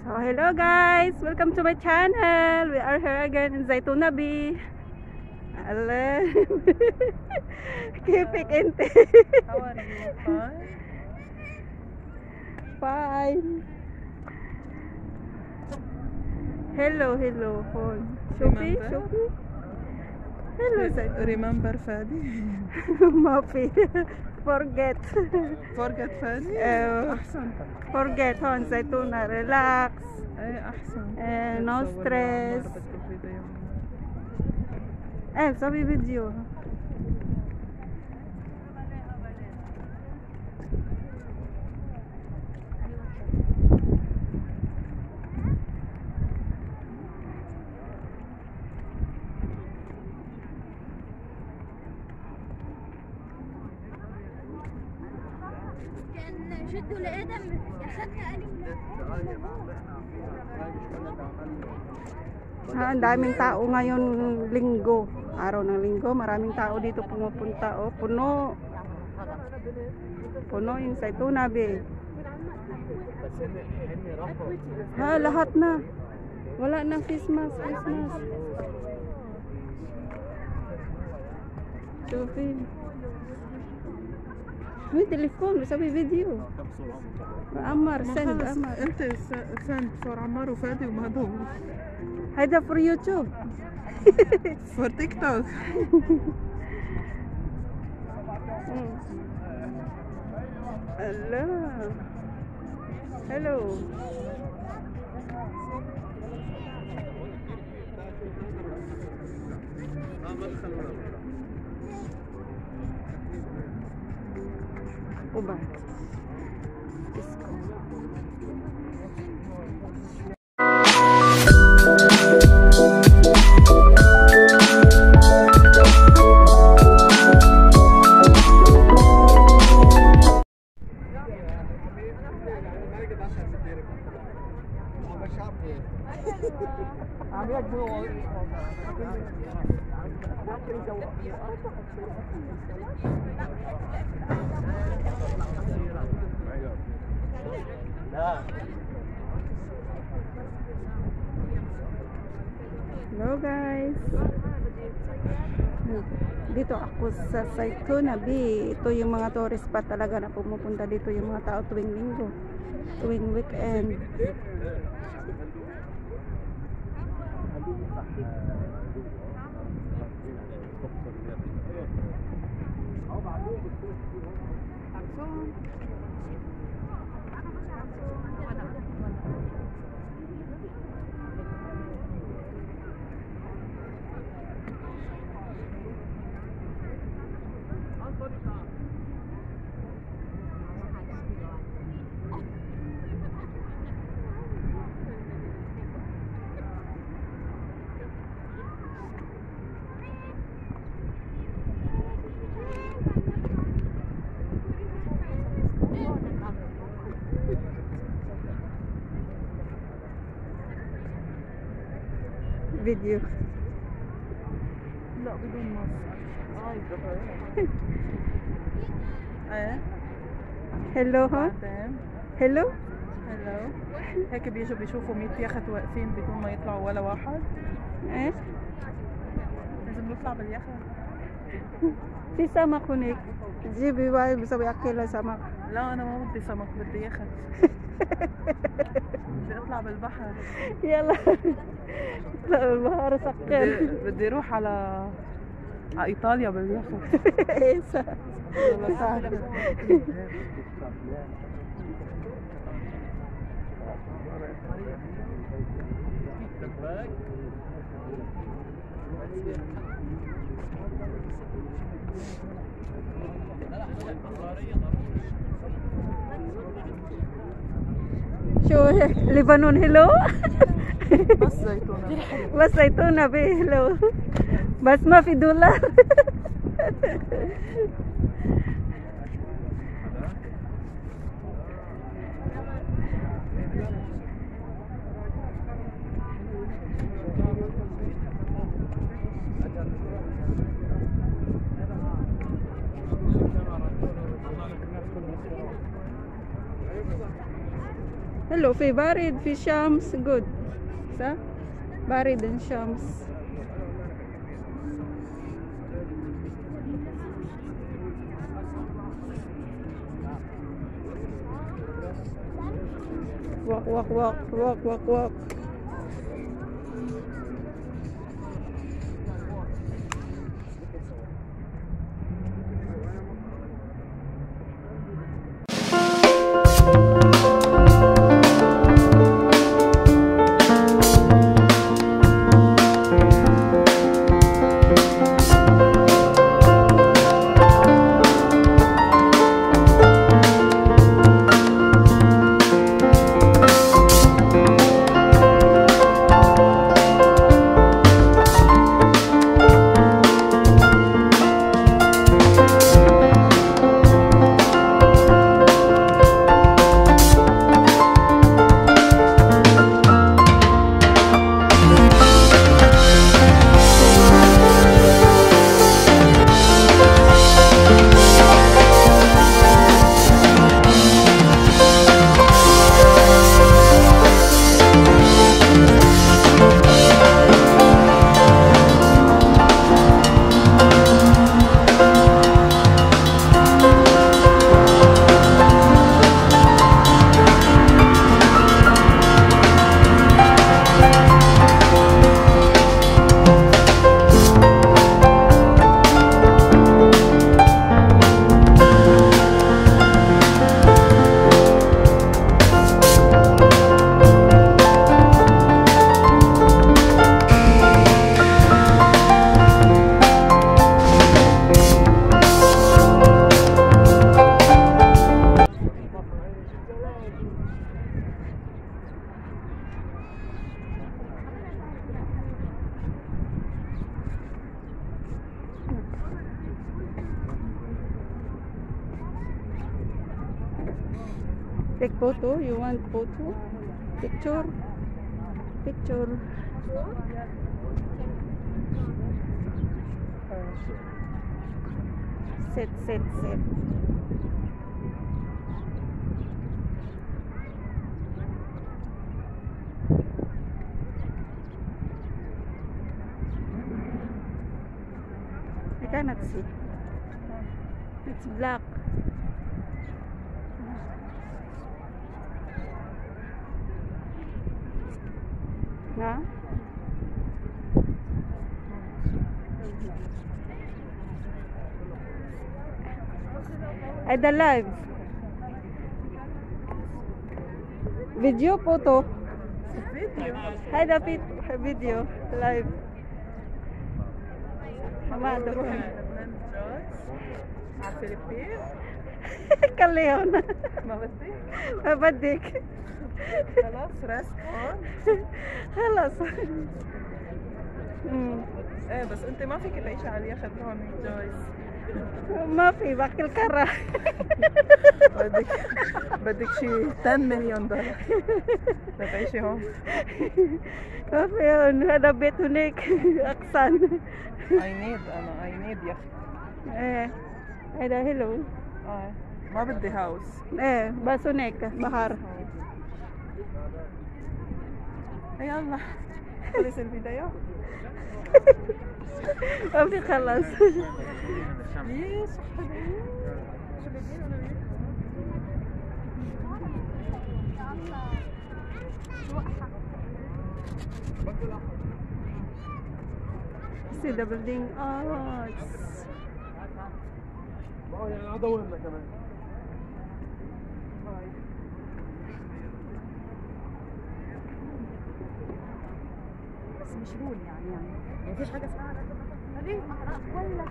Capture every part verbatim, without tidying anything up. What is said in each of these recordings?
So hello guys, welcome to my channel. We are here again in Zaytuna Bay. Hello. Kipik inte. How are you? Fine? Fine. Hello, hello. Shufi, Shufi. Hello, Zaytuna. Remember Fadi? Mafi. Forget. Forget Fadi? Uh, أحسن. forget hon Zaytuna, relax. ايه أحسن. Uh, no stress. Eh, sabi video. شدوا لآدم ياخدنا Ah, ang daming tao ngayon linggo. Araw ng linggo, maraming tao dito pumupunta. Oh, puno. Puno yung Zaytuna Bay. Ha, lahat na. Wala na face mask, face mask. Sophie. May telephone, sabi video. Amar, send, Amar. انت send for عمار وفادي وما هدول. هيدا for YouTube. For TikTok. Hello. Hello. Uba. Disco. Hello guys. Dito ako sa Zaytuna Bay. Ito yung mga tourist spot talaga na pumupunta dito yung mga tao tuwing linggo, tuwing weekend. Video. لا بدون ماسك. ايه Hello ha? بعدين Hello? هلو هيك بيجوا بيشوفوا مية يخت واقفين بدون ما يطلعوا ولا واحد. Eh? لازم نطلع باليخت. Si sama kunik. Jibi wa bisawi akila sama. لا انا ما بدي سمك بدي يخت. بدي اطلع بالبحر. يلا. لا البحر سكر. بدي, بدي اروح على على ايطاليا باليخت. إيسا. يلا تعال. شو لبنان hello? بس زيتونة. بس زيتونة بيه hello. بس ما في دولار. حلو، في بارد في شمس جود صح؟ بارد شمس. walk walk walk walk walk walk. Take photo. You want photo? Picture. Picture. Sit, sit, sit. I cannot see. It's black. Huh? Ay, the live. Video, photo. Video. Hi, the video, live. Amado. لبنان جوز على الفلبين. كليون. ما بدك؟ ما بدك. خلاص رسكون. خلاص. امم ايه بس انت ما فيك تعيشي على اليخت هون جويس. ما في باكل كرة. بدك بدك شي عشرة مليون دولار لتعيشي هون. ما في هون، هذا بيت هناك أقصان. I need انا I need يخت. ايه هذا حلو. اه ما بدي هاوس. ايه بس هناك بحر. يلا خلص الفيديو. ما في خلص. ليش See the building. Oh, it's يعني ادور لك كمان. بس مش رول يعني يعني مفيش حاجة اسمها ليه ولا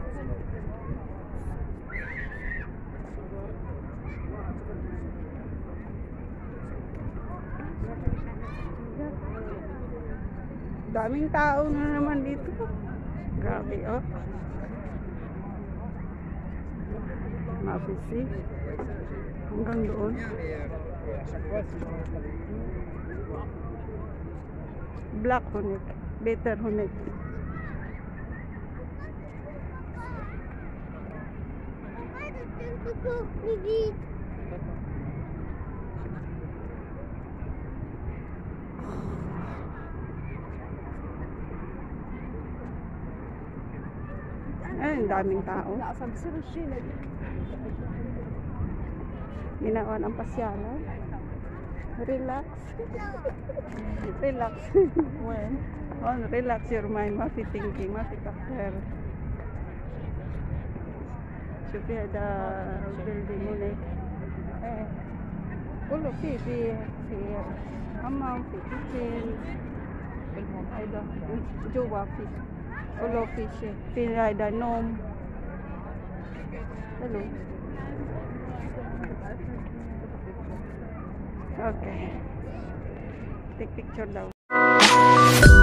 daming tao na naman dito. Grabe, oh. Mapisi. Hanggang doon. Black Hunik. Better Hunik. ang daming tao. Ginawa ng pasyalan. Relax. Relax. When? Oh, relax your mind. Mafi thinking. Mafi kakter. Should be the building ulit. Eh. Ulo, pi, pi, pi. Amang, pi, kitchen. Ay da. Jowa, pi. Ulo, pi, siya. Pi, ay da, nom. Hello. Okay. Take picture daw.